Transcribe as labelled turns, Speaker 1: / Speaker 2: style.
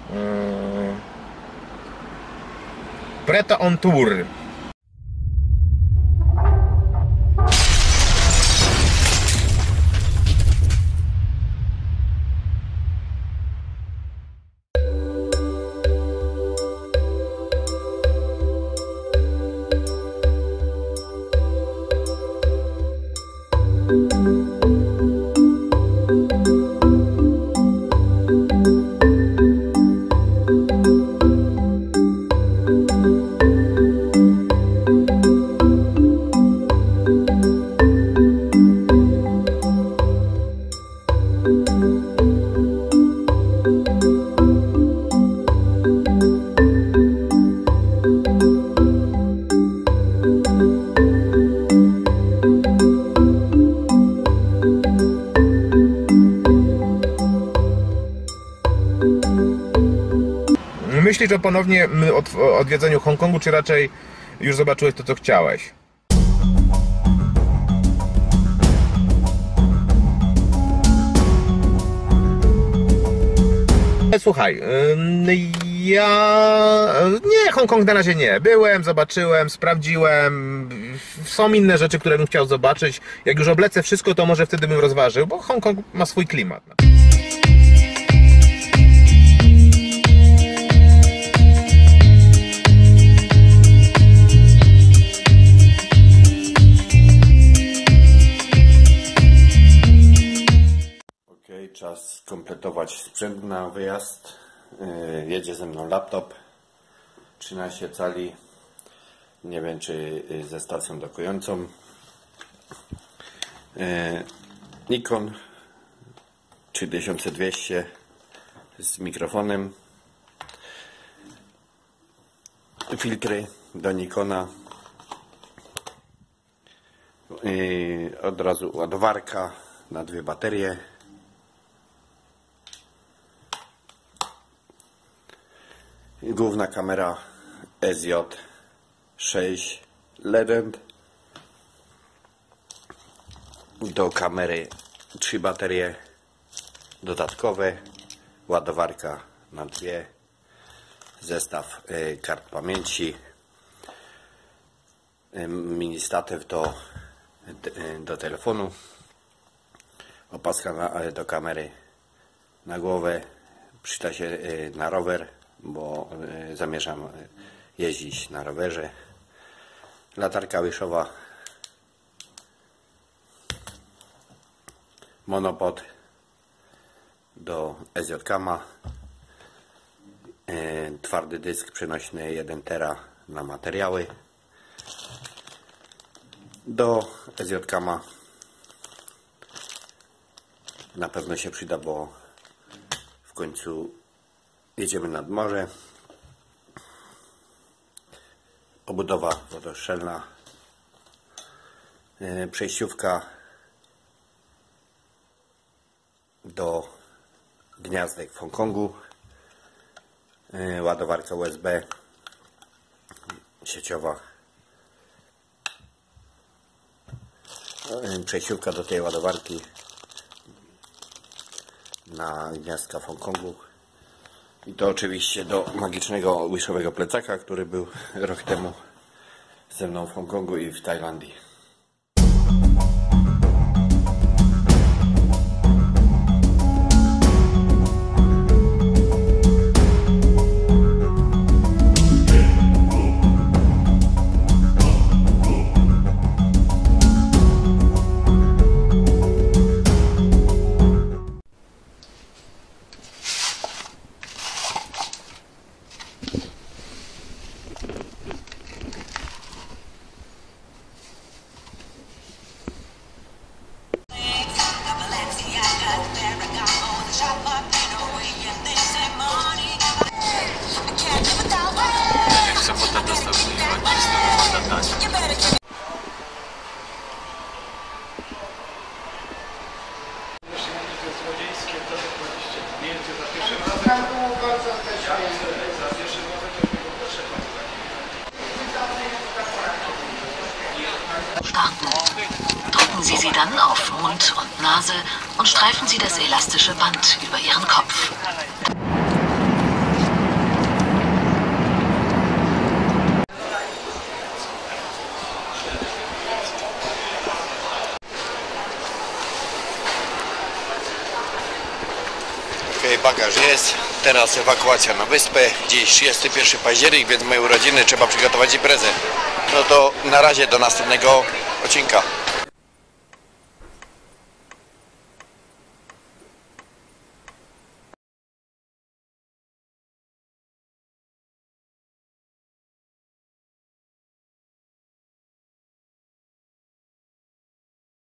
Speaker 1: Preta on Tour. Myślisz o ponownie odwiedzeniu Hongkongu, czy raczej już zobaczyłeś to, co chciałeś? Słuchaj, nie, Hongkong na razie nie. Byłem, zobaczyłem, sprawdziłem. Są inne rzeczy, które bym chciał zobaczyć. Jak już oblecę wszystko, to może wtedy bym rozważył, bo Hongkong ma swój klimat.
Speaker 2: Czas skompletować sprzęt na wyjazd. Jedzie ze mną laptop 13 cali, nie wiem czy ze stacją dokującą, Nikon 3200 z mikrofonem, filtry do Nikona, od razu ładowarka na 2 baterie, główna kamera SJ6 Legend, do kamery 3 baterie dodatkowe, ładowarka na 2, zestaw kart pamięci, mini statyw do telefonu, opaska do kamery na głowę, przyda się na rower, bo zamierzam jeździć na rowerze, latarka wiszowa, monopod do SJ-Cama, twardy dysk przenośny 1 tera na materiały, do SJ-Cama na pewno się przyda, bo w końcu jedziemy nad morze. Obudowa wodoszczelna, przejściówka do gniazdek w Hongkongu, ładowarka USB sieciowa, przejściówka do tej ładowarki na gniazdka w Hongkongu. I to oczywiście do magicznego wiszowego plecaka, który był rok temu ze mną w Hongkongu i w Tajlandii.
Speaker 3: Drücken Sie sie dann auf Mund und Nase und streifen Sie das elastische Band über Ihren Kopf.
Speaker 2: bagaż jest. Teraz ewakuacja na wyspę. Dziś 31 październik, więc moje urodziny, trzeba przygotować imprezę. No to na razie do następnego odcinka.